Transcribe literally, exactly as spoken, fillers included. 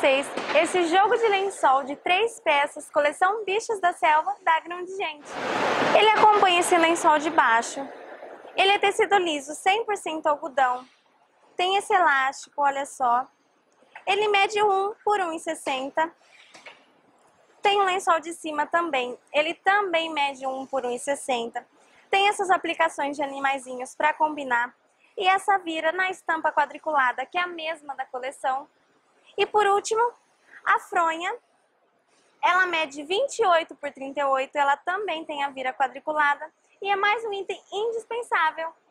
vocês esse jogo de lençol de três peças, coleção Bichos da Selva, da Grande Gente. Ele acompanha esse lençol de baixo. Ele é tecido liso, cem por cento algodão. Tem esse elástico, olha só. Ele mede um por um e sessenta. Tem o lençol de cima também. Ele também mede um por um e sessenta. Tem essas aplicações de animaizinhos para combinar. E essa vira na estampa quadriculada, que é a mesma da coleção. E por último, a fronha. Ela mede vinte e oito por trinta e oito. Ela também tem a vira quadriculada. E é mais um item indispensável